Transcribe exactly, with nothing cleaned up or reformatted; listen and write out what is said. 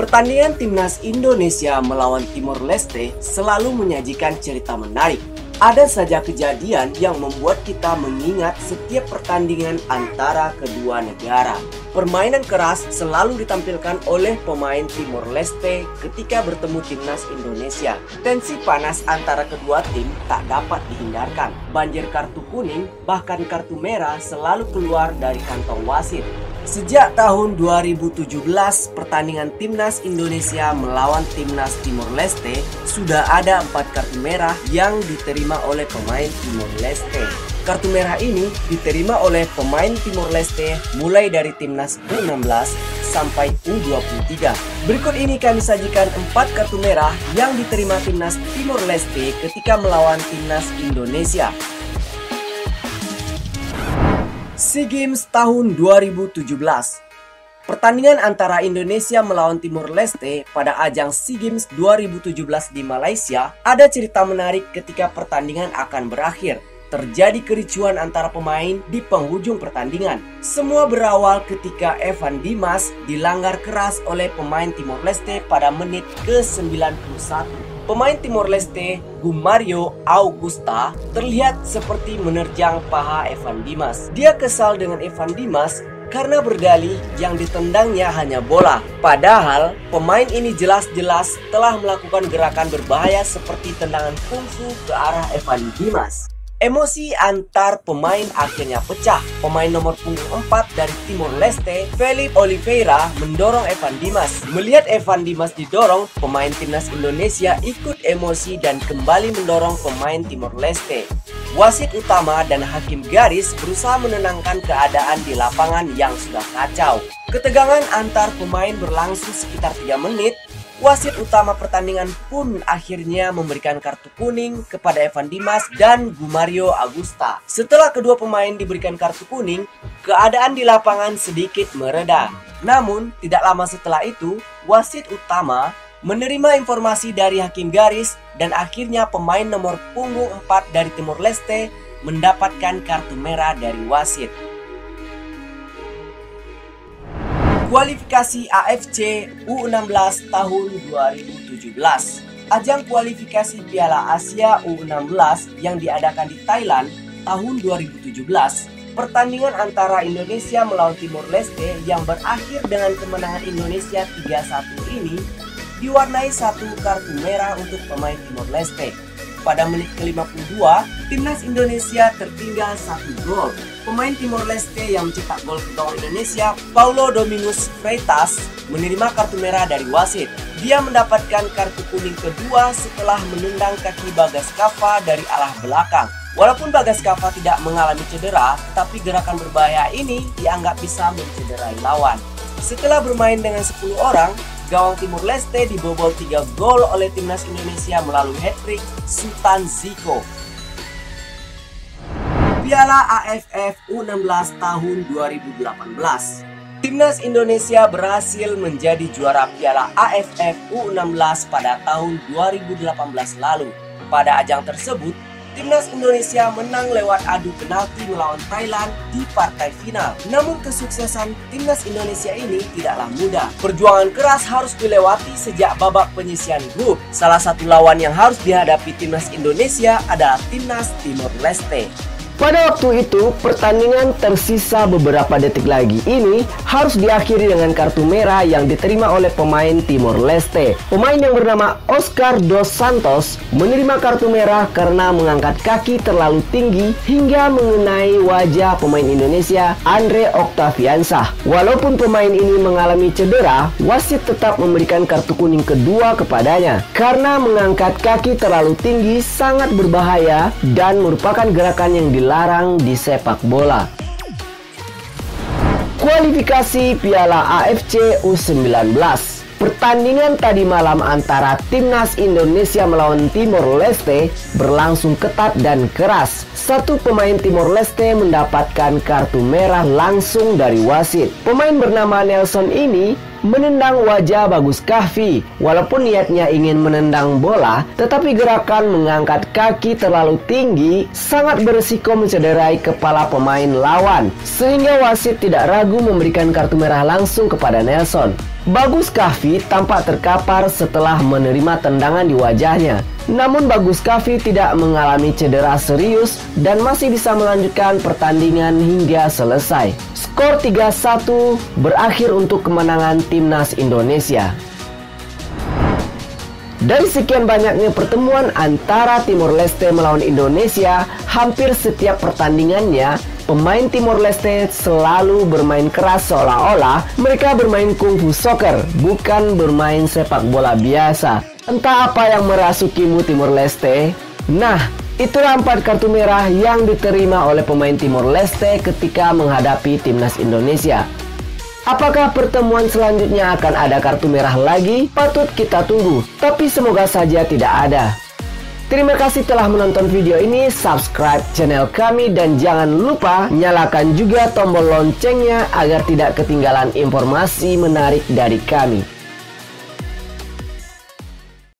Pertandingan timnas Indonesia melawan Timor Leste selalu menyajikan cerita menarik. Ada saja kejadian yang membuat kita mengingat setiap pertandingan antara kedua negara. Permainan keras selalu ditampilkan oleh pemain Timor Leste ketika bertemu timnas Indonesia. Tensi panas antara kedua tim tak dapat dihindarkan. Banjir kartu kuning, bahkan kartu merah selalu keluar dari kantong wasit. Sejak tahun dua ribu tujuh belas, pertandingan timnas Indonesia melawan timnas Timor Leste sudah ada empat kartu merah yang diterima oleh pemain Timor Leste. Kartu merah ini diterima oleh pemain Timor Leste mulai dari timnas U enam belas sampai U dua puluh tiga. Berikut ini kami sajikan empat kartu merah yang diterima timnas Timor Leste ketika melawan timnas Indonesia. SEA Games tahun dua ribu tujuh belas. Pertandingan antara Indonesia melawan Timor Leste pada ajang SEA Games dua ribu tujuh belas di Malaysia ada cerita menarik ketika pertandingan akan berakhir. Terjadi kericuhan antara pemain di penghujung pertandingan. Semua berawal ketika Evan Dimas dilanggar keras oleh pemain Timor Leste pada menit ke sembilan puluh satu. Pemain Timor Leste, Gumario Augusta, terlihat seperti menerjang paha Evan Dimas. Dia kesal dengan Evan Dimas karena berdalih yang ditendangnya hanya bola. Padahal pemain ini jelas-jelas telah melakukan gerakan berbahaya seperti tendangan kungfu ke arah Evan Dimas. Emosi antar pemain akhirnya pecah. Pemain nomor punggung empat dari Timor Leste, Felipe Oliveira, mendorong Evan Dimas. Melihat Evan Dimas didorong, pemain timnas Indonesia ikut emosi dan kembali mendorong pemain Timor Leste. Wasit utama dan hakim garis berusaha menenangkan keadaan di lapangan yang sudah kacau. Ketegangan antar pemain berlangsung sekitar tiga menit. Wasit utama pertandingan pun akhirnya memberikan kartu kuning kepada Evan Dimas dan Gumario Augusta. Setelah kedua pemain diberikan kartu kuning, keadaan di lapangan sedikit mereda. Namun, tidak lama setelah itu, wasit utama menerima informasi dari hakim garis dan akhirnya pemain nomor punggung empat dari Timor Leste mendapatkan kartu merah dari wasit. Kualifikasi A F C U enam belas tahun dua ribu tujuh belas. Ajang kualifikasi Piala Asia U enam belas yang diadakan di Thailand tahun dua ribu tujuh belas. Pertandingan antara Indonesia melawan Timor Leste yang berakhir dengan kemenangan Indonesia tiga satu ini diwarnai satu kartu merah untuk pemain Timor Leste. Pada menit ke lima puluh dua, timnas Indonesia tertinggal satu gol. Pemain Timor Leste yang mencetak gol ke gawang Indonesia, Paulo Domingos Freitas, menerima kartu merah dari wasit. Dia mendapatkan kartu kuning kedua setelah menendang kaki Bagas Kava dari arah belakang. Walaupun Bagas Kava tidak mengalami cedera, tapi gerakan berbahaya ini dianggap bisa mencederai lawan. Setelah bermain dengan sepuluh orang, gawang Timor Leste dibobol tiga gol oleh timnas Indonesia melalui hat-trick Sultan Ziko. Piala A F F U enam belas tahun dua ribu delapan belas. Timnas Indonesia berhasil menjadi juara Piala A F F U enam belas pada tahun dua ribu delapan belas lalu. Pada ajang tersebut, timnas Indonesia menang lewat adu penalti melawan Thailand di partai final. Namun kesuksesan timnas Indonesia ini tidaklah mudah. Perjuangan keras harus dilewati sejak babak penyisihan grup. Salah satu lawan yang harus dihadapi timnas Indonesia adalah timnas Timor Leste. Pada waktu itu, pertandingan tersisa beberapa detik lagi. Ini harus diakhiri dengan kartu merah yang diterima oleh pemain Timor Leste. Pemain yang bernama Oscar dos Santos menerima kartu merah karena mengangkat kaki terlalu tinggi hingga mengenai wajah pemain Indonesia, Andre Octaviansah. Walaupun pemain ini mengalami cedera, wasit tetap memberikan kartu kuning kedua kepadanya karena mengangkat kaki terlalu tinggi sangat berbahaya dan merupakan gerakan yang dilakukan larang di sepak bola. Kualifikasi Piala A F C U sembilan belas. Pertandingan tadi malam antara timnas Indonesia melawan Timor Leste berlangsung ketat dan keras. Satu pemain Timor Leste mendapatkan kartu merah langsung dari wasit. Pemain bernama Nelson ini menendang wajah Bagus Kahvi. Walaupun niatnya ingin menendang bola, tetapi gerakan mengangkat kaki terlalu tinggi sangat berisiko mencederai kepala pemain lawan, sehingga wasit tidak ragu memberikan kartu merah langsung kepada Nelson. Bagus Kahvi tampak terkapar setelah menerima tendangan di wajahnya. Namun Bagus Kahvi tidak mengalami cedera serius dan masih bisa melanjutkan pertandingan hingga selesai. Skor tiga satu berakhir untuk kemenangan timnas Indonesia. Dari sekian banyaknya pertemuan antara Timor Leste melawan Indonesia, hampir setiap pertandingannya pemain Timor Leste selalu bermain keras, seolah-olah mereka bermain kungfu soccer, bukan bermain sepak bola biasa. Entah apa yang merasukimu Timor Leste? Nah, itulah empat kartu merah yang diterima oleh pemain Timor Leste ketika menghadapi timnas Indonesia. Apakah pertemuan selanjutnya akan ada kartu merah lagi? Patut kita tunggu, tapi semoga saja tidak ada. Terima kasih telah menonton video ini, subscribe channel kami dan jangan lupa nyalakan juga tombol loncengnya agar tidak ketinggalan informasi menarik dari kami.